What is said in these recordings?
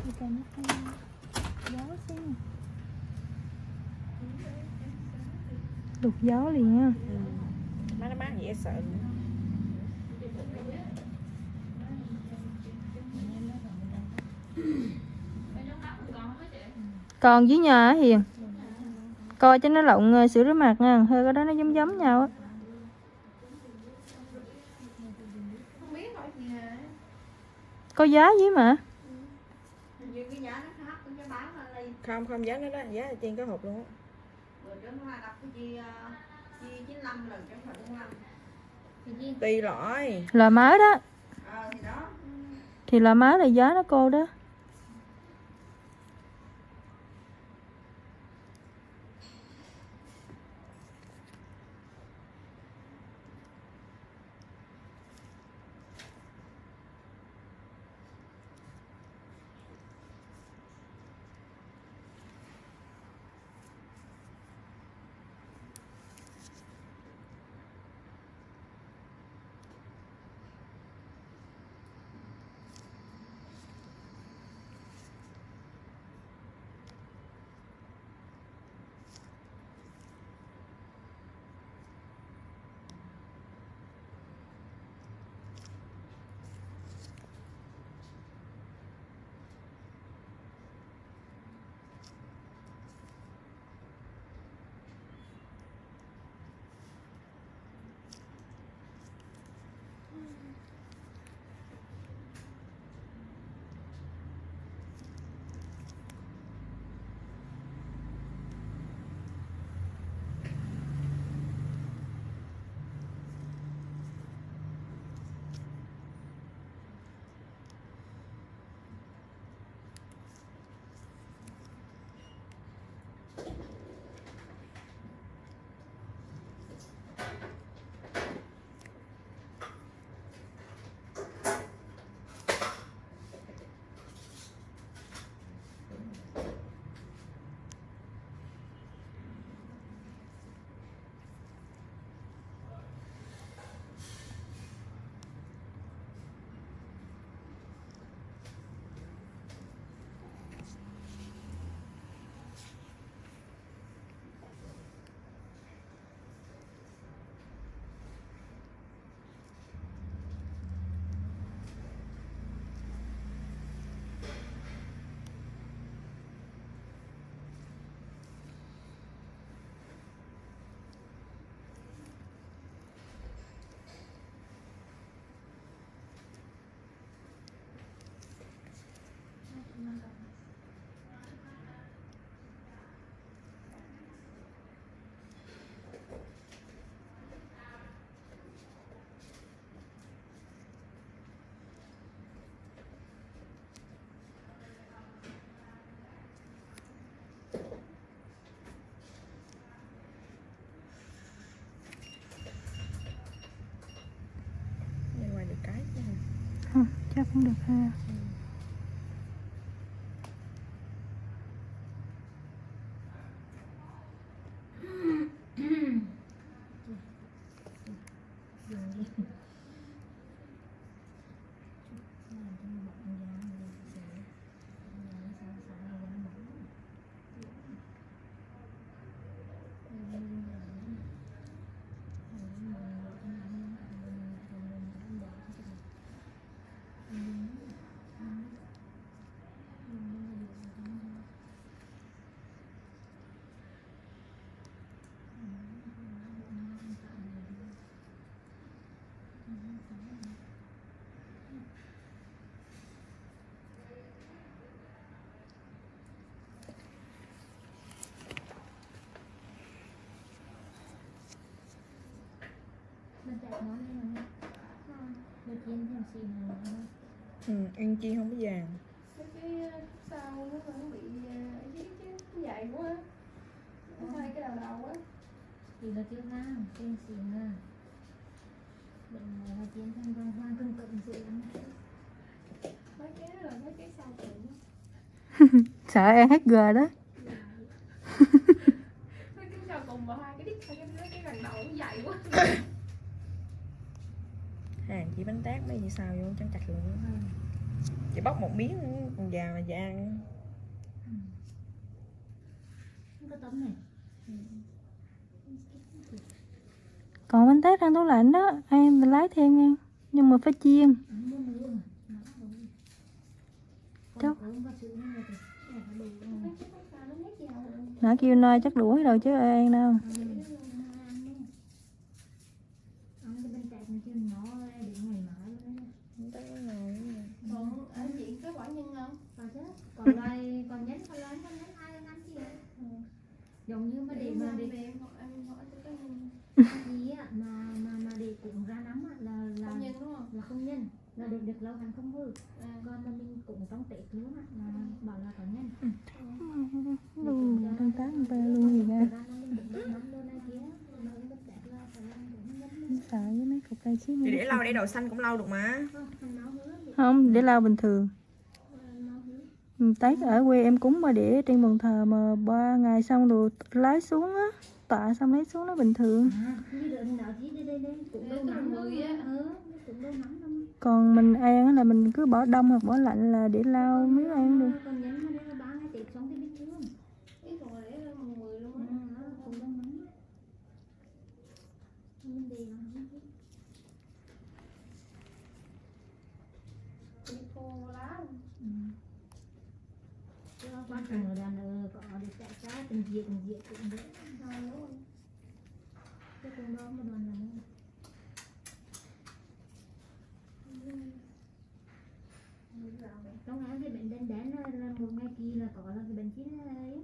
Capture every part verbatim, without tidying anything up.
Thì nó gió xíu. Đục gió liền á. Ừ. Má nó mát vậy sợ nữa. Còn dưới nhà á Hiền. Coi cho nó lộn sữa rửa mặt nha, hơi cái đó nó giống giống nhau á. Có giá dưới mà. Không, không giá nó đó, giá là trên cái hộp luôn á. Tùy loại. Là mới đó. Thì là mới là giá nó cô đó. Không, chắc cũng được ha. Ừ, ăn chi không có vàng. Cái sau nó bị cái dày quá. Hai cái đầu đầu á. Thì là chưa ngang, trên xỉn à. Bệnh này là chiến thanh vang vang cưng cưng dữ lắm. Mấy cái đó là mấy cái sau cùng. Sợ ăn hết gờ đó. Mấy cái sau cùng và hai cái đít, hai cái cái gần đầu nó dày quá. Hàng chỉ bánh tét mấy gì sao vô chẳng chặt luôn. Chị bóc một miếng còn già mà già. Có tấm này. Còn bánh tét trong tủ lạnh đó, em lấy thêm nha. Nhưng mà phải chiên. Chốc. Nãy kêu nơi chắc đuổi rồi chứ ăn đâu. Còn anh chị có quả nhân không? Còn chứ, còn loài còn nhánh còn loài con nhánh ai ăn gì vậy? Giống như mà để mà để em em hỏi tôi có nhân gì á mà mà mà để cuộn ra nấm á là là không nhân đúng không? là không nhân, là để được lâu hàng không hư. À. Còn mà mình cuộn trong tết luôn á là bảo là có nhân. Luôn, trong tám ba luôn gì ra. Không sợ với mấy cục cây xíu. Chị để lau để đồ xanh cũng lau được mà. Không, để lau bình thường. Tết ở quê em cúng mà để trên bàn thờ mà ba ngày xong rồi lấy xuống á, tạ xong lấy xuống nó bình thường. Còn mình ăn á là mình cứ bỏ đông hoặc bỏ lạnh là để lau mới ăn được. Quan trọng là đàn có để chạy trái từng diệt từng diệt cũng được. Cái con đó mà đoàn này. Trong ngày cái bệnh đen đén là một ngày kia là có là cái bệnh chín ấy.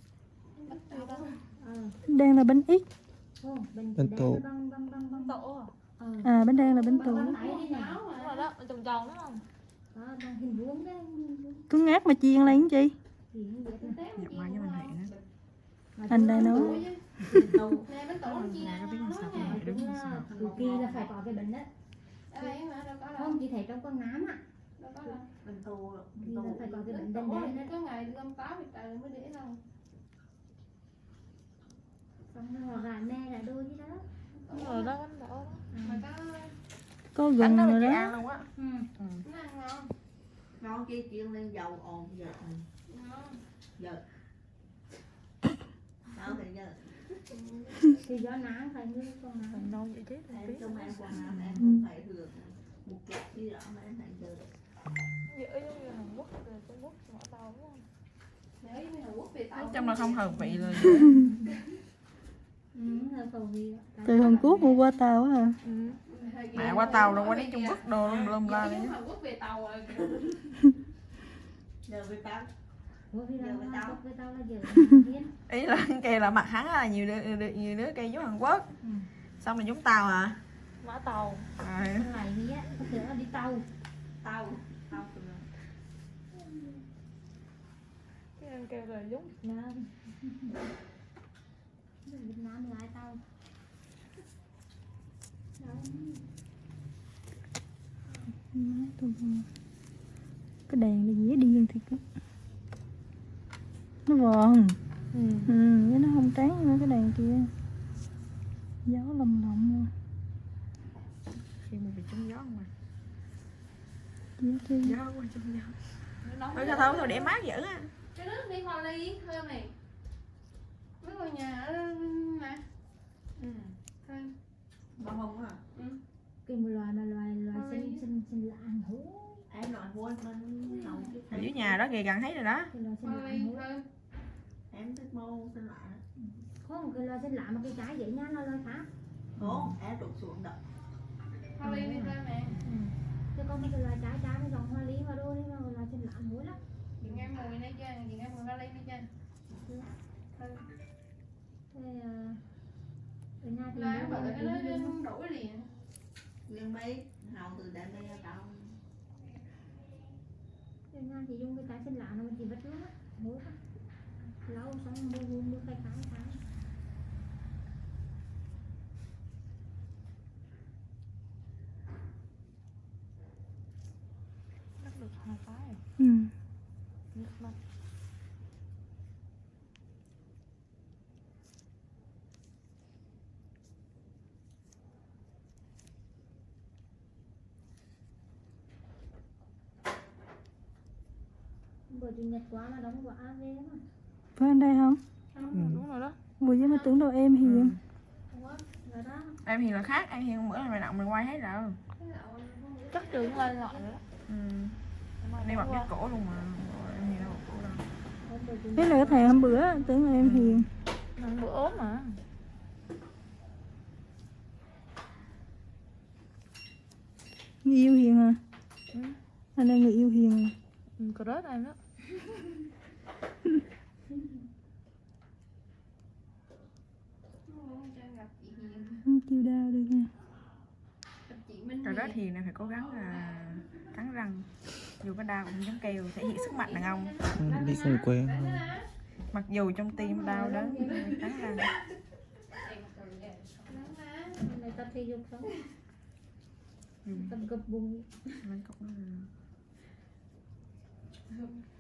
Đen là bánh ít. Bệnh tổ. băng băng băng băng Tổ à? À bánh đen là bánh tổ. Đúng rồi đó, tròn tròn đúng không? Đó, bằng hình vuông đấy. Cứ ngát mà chiên lên chi. Nhập qua với mình Hẹn á. Anh đây nấu. nè bánh tổ chia Nhà có biết làm sao nè. không? Đúng rồi. Cực kỳ là phải có cái bệnh đấy. Ở đây mà đâu có đâu. Không, chị thấy trong con nám á. Đâu có đâu. Bình tù Thì là phải có cái bệnh đen Ủa, đen đấy. có ngày gom táo thì trời mới để đâu. Xong rồi họ gà me là đôi chứ đó. Đúng rồi đó, bánh đỏ đó. Mà có Có Bánh gừng đó rồi là chị đó. ăn luôn á. Ừ. nó ăn ngon. Ngon kia chiên lên dầu ồn giờ. Ngon. Giờ. Sao thì giờ. Thì do nắng phải như con nào. Mình non vậy chứ. Em trong em quần áo em không phải thường một chút đi rõ mà em thành giờ. Dễ giống như Hàn Quốc rồi Trung Quốc ngõ tàu đúng không? Nhớ với Hàn Quốc về tàu. Nói chung là không hợp vị rồi. Ừ, hơi cầu vị. Từ Hàn Quốc mua qua tàu á hả? Ừ. Mẹ qua tàu rồi qua đến Trung Quốc đồ lum la Giống đấy. Hàn Quốc về tàu rồi. Giờ với tao. Ủa thì là Giờ với tao. với tao là giờ thiên. Ý là kia là mặt hắn là nhiều đứa, đứa, nhiều đứa cây giống Hàn Quốc. Ừ. Xong rồi giống tàu à. Mã tàu. Rồi. Con này thì á, có thể là đi tàu. Tao. Tao từ Cái em kêu là giống Việt Nam. Việt Nam thì ai tàu. Má tôi buồn. Cái đèn này dễ điên thiệt á. Nó vòn. Ừ. Ừ, với nó không trắng như mấy cái đèn kia. Gió lồng lộng luôn. Khi mà bị trúng gió mà. Gió kia. Gió qua trúng gió. Thôi cho thôi, thôi để mát dữ á. Cái nước đi hoa ly thơm này. Nước ở nhà ở nè. Ừ. Thơm. Bao hồng hả? Ừ. Cái một loài mà loài loài xinh xinh xinh lạ ăn hú. Em nói hôn mình nấu cái Ở dưới nhà đó kìa gần thấy rồi đó. Cái loài xinh Hoa lạ ly ăn hú. thơm. em thích mô xin lại. Không, cái loài xinh lạ mà cái trái vậy nha, nó loài khác. Không, em đục xuống đập. Hoa ly đi thơm nè. Chứ có mấy cái loài trái trái nó dòng hoa lý hoa đô đấy mà loài xinh lạ ăn hú lắm. Chị nghe mùi này chưa? Chị nghe mùi hoa ly đi chưa? Thơm. Thế ờ, ở nhà thì Là nó bởi nó nó nó đổi liền. Nhưng mấy hào từ đến đây tao. ở nhà thì dùng cái trái xinh lạ nó chỉ vất lắm á, hú lắm. Lâu xong mua mua mua cái cái cái. Đất được hai cái. Ừ. Nước mắt. bữa chủ nhật quá là đóng quả về mà. Phải anh đây không? Đúng, đúng rồi đó. Vừa với mà tưởng đâu em hiền. Ủa, rồi đó. Em Hiền là khác, em Hiền bữa là mày động mày quay hết rồi. Chắc trường lên lại rồi đó. Ừ. Đi mặc cái cổ luôn mà. Rồi, em Hiền đâu mặc cổ đâu. Hôm bữa chủ Thế nhật là cái thằng hôm bữa tưởng là em hiền. Ăn bữa ốm mà. Người yêu hiền à? Ừ. Anh đây người yêu hiền à? Ừ, có rớt em đó. Không chịu đau được nha. Rồi đó thì này phải cố gắng là cắn răng. Dù có đau cũng giống kêu, thể hiện sức mạnh đàn ông. Đi không quen. Mặc dù trong tim đau đớn nhưng mà cắn răng. này tập thể dục xong. Ừ. Tập gập bụng. Mình cũng